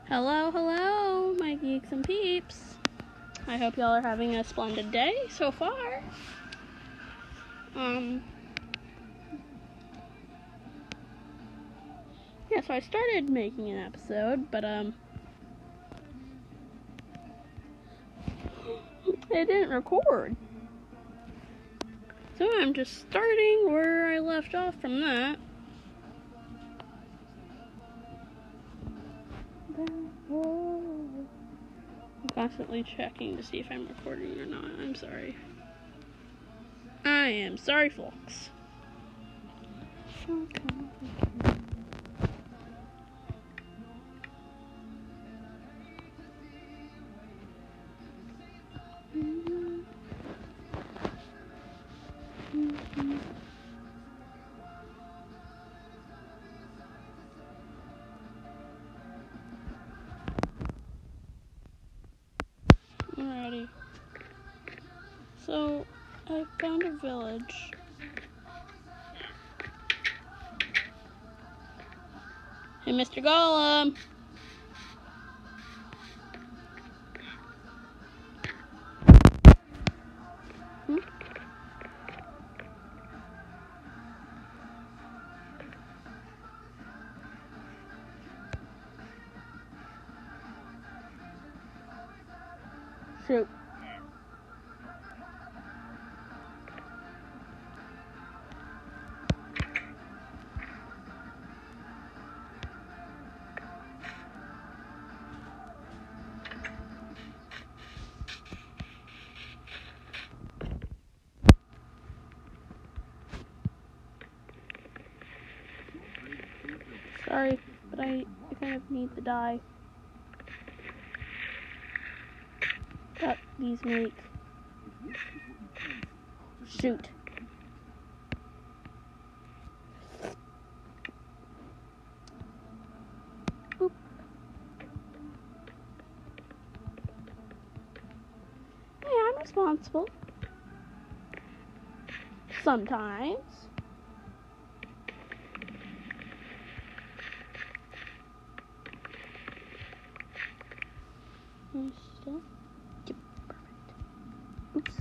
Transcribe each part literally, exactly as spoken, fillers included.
Hello, hello, my geeks and peeps. I hope y'all are having a splendid day so far. Um, yeah, so I started making an episode, but, um, it didn't record. So I'm just starting where I left off from that. I'm constantly checking to see if I'm recording or not. I'm sorry. I am sorry, folks. Alrighty. So, I found a village. Hey, Mister Golem! Hmm? Shoot. Sorry, but I, I kind of need to die. That these make. Shoot. Boop. Hey, I'm responsible. Sometimes. And still. Yep, perfect. Oops.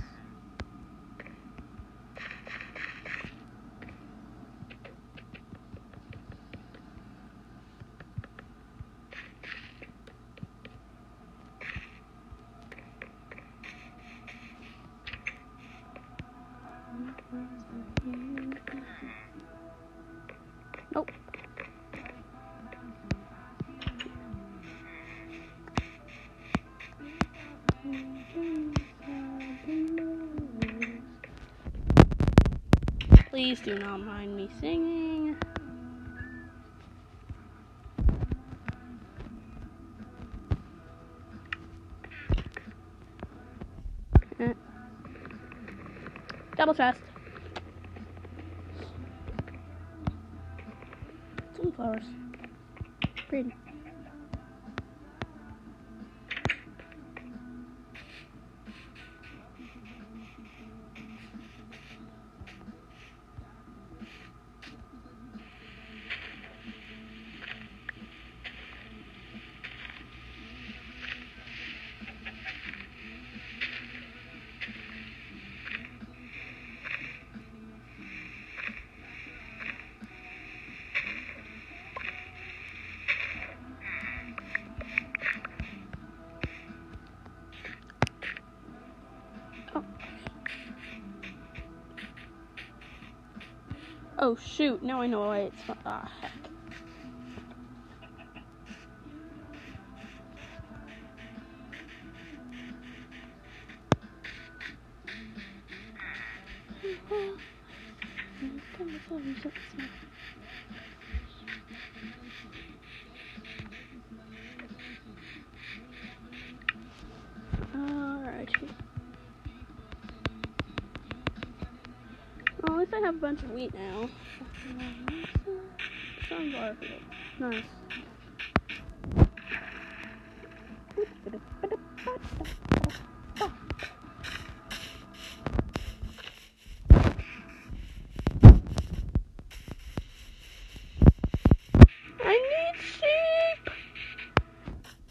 Nope. Please do not mind me singing. Eh. Double chest. Sunflowers. Pretty. Oh shoot, now I know why it's fun. Ah, heck. Alrighty. Well, at least I have a bunch of wheat now. Sunflower field. Nice. I need sheep!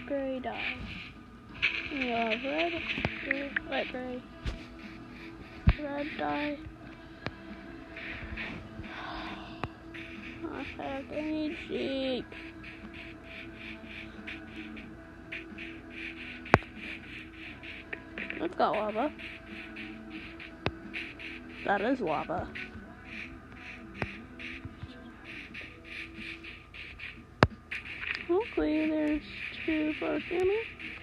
gray dye. And you'll have red, gray, light gray, red dye. I have to eat sheep. Let's go, lava. That is lava. Hopefully there's two folks near me.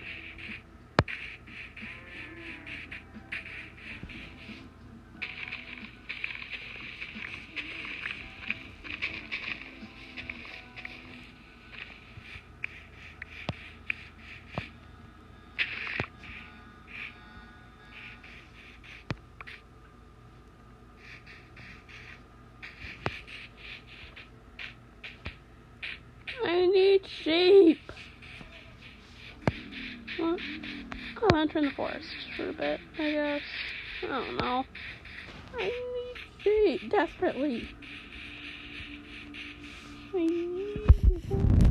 I need sheep. What? I'll enter in the forest for a bit, I guess. I don't know. I need sheep desperately. I need sheep.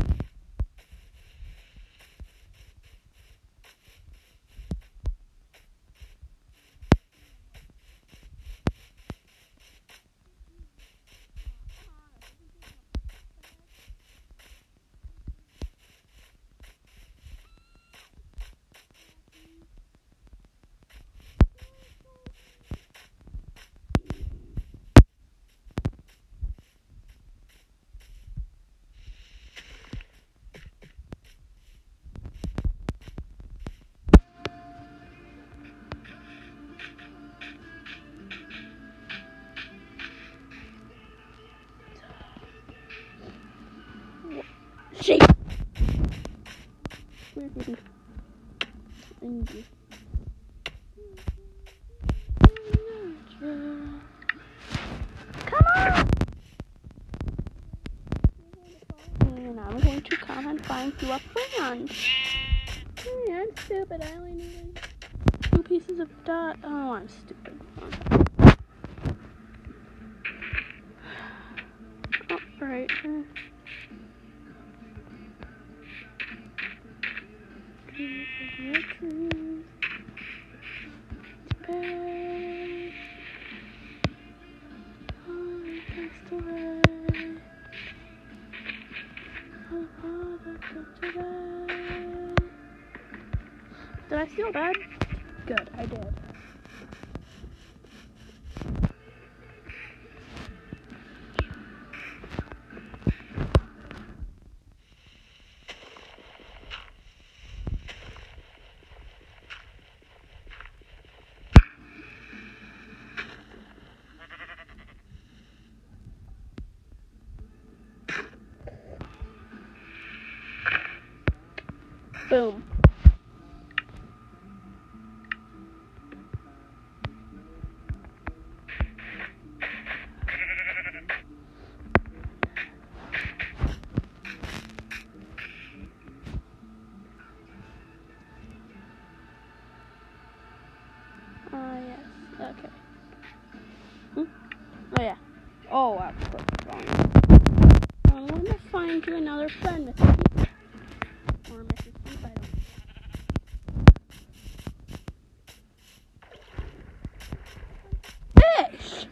Sheep! Where did he? I need you. Come on! And I'm going to come and find you a friend. Hey, I'm stupid. I only needed two pieces of dot. Oh, I'm stupid. Oh, right. Did I steal that? Good, I did. Boom. Ah, uh, yes. Okay. Hmm? Oh, yeah. Oh, wow. I want to find you another friend, Missus Keith. Or Missus Keith, I don't know. Fish!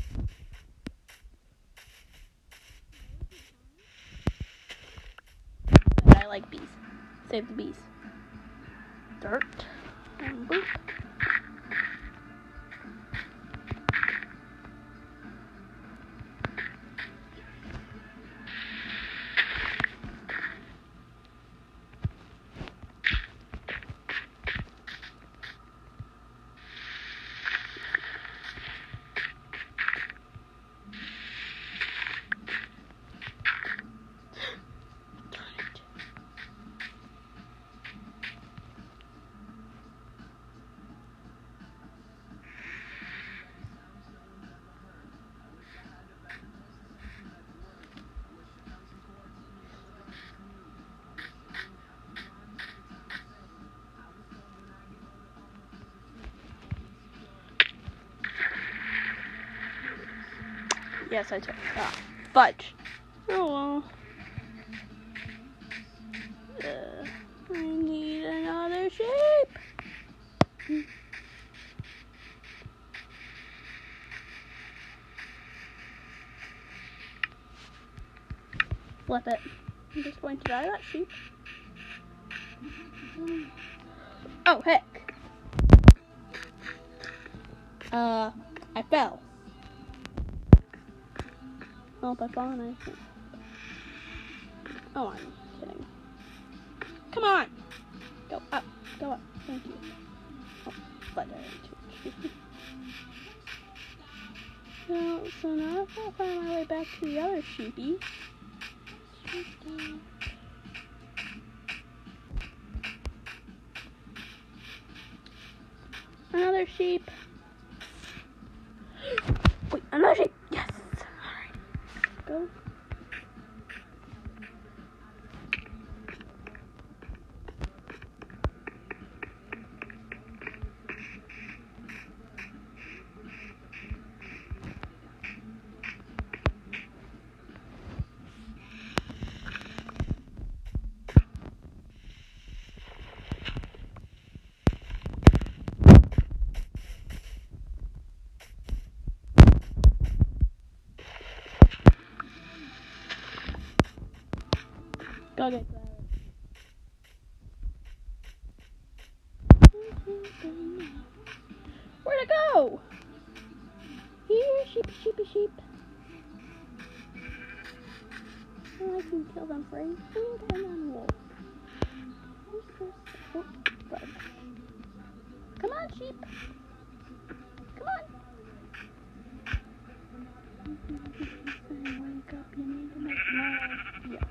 But I like bees. Save the bees. Dirt. And boop. Yes, I took. Ah, fudge. Oh well. Uh, I flip it. I'm just going to die that sheep. Oh, heck. Uh, I fell. Oh, by falling, I think. Oh, I'm kidding. Come on! Go up, go up. Thank you. Oh, but I didn't. So, so now I've got to find my way back to the other sheepy. Another sheep. Wait, another sheep. Yes. Alright. Go. Go get that. Where'd it go? Here, sheepy, sheepy, sheep. Oh, I can kill them for a food and then wolf. Where's this? Oh, bug. Come on, sheep. Come on. Wake up, you need to make noise. Yeah.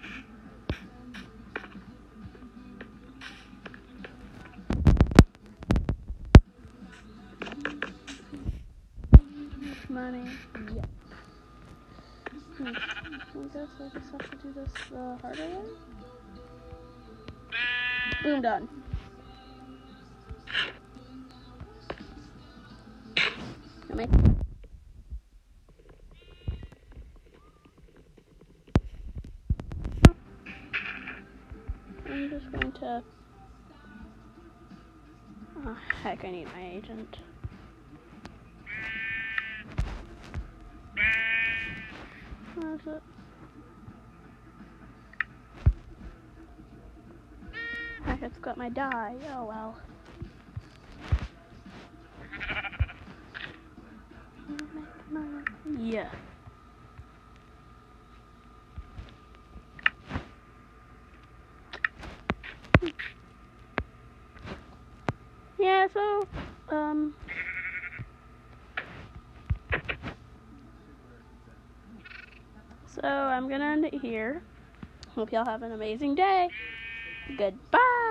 Money. Yeah. Hmm. I guess I just have to do this the uh, harder way. Boom, done. Come in. I'm just going to. Oh, heck, I need my agent. Where is it? Heck, it's got my die. Oh well. Yeah. Yeah, so, um, so I'm gonna end it here. Hope y'all have an amazing day. Goodbye.